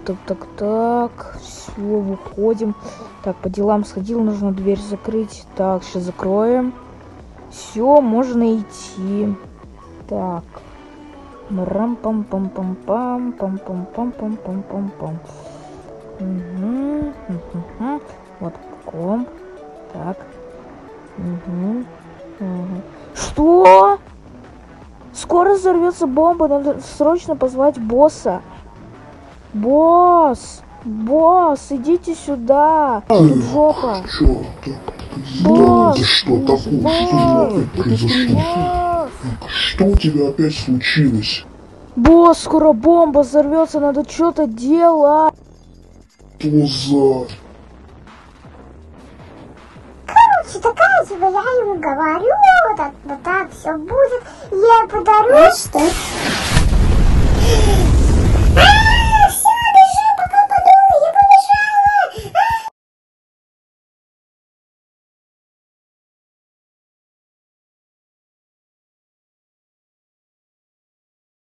Так. Все, выходим. Так, по делам сходил, нужно дверь закрыть. Так, сейчас закроем. Все, можно идти. Так. Рам-пам-пам-пам-пам, пам-пам-пам-пам-пам-пам-пам. Вот комп. Так. Что? Скоро взорвется бомба, надо срочно позвать босса. Босс, идите сюда. Тут жопа. Босс, Что такое? Что произошло? Что у тебя опять случилось? Босс, скоро бомба взорвется, надо что-то делать. Что за... Короче, такая типа, я ему говорю, вот так все будет, я подарю. Что?